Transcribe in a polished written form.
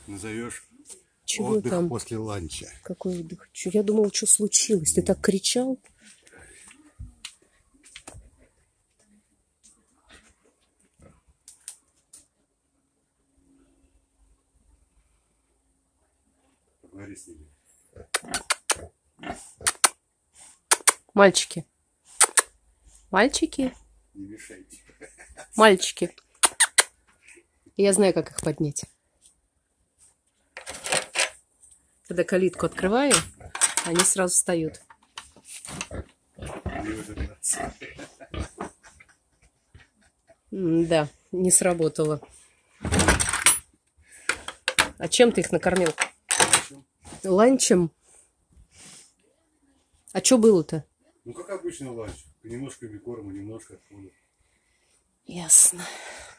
назовешь Чего отдых там? после ланча. Какой отдых? Я думала, что случилось. Ты так кричал. Поговори с ними. Мальчики. Мальчики. Не мешайте. Мальчики. Я знаю, как их поднять. Когда калитку открываю, они сразу встают. Да, не сработало. А чем ты их накормил? Ланчем? А что было-то? Ну, как обычно ланч. Немножко бикорма, немножко отхода. Ясно.